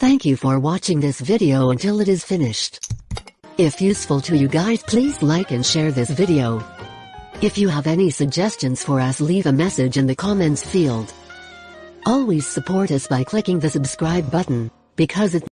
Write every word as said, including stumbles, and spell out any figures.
Thank you for watching this video until it is finished. If useful to you guys, please like and share this video. If you have any suggestions for us, leave a message in the comments field. Always support us by clicking the subscribe button, because it